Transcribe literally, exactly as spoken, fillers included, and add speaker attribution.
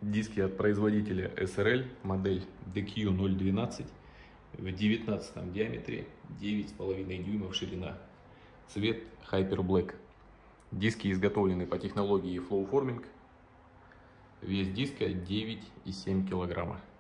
Speaker 1: Диски от производителя эс эр эль, модель ди кью ноль двенадцать, в девятнадцатом диаметре, девять с половиной дюймов ширина. Цвет Hyper Black. Диски изготовлены по технологии Flowforming. Вес диска девять и семь килограмма.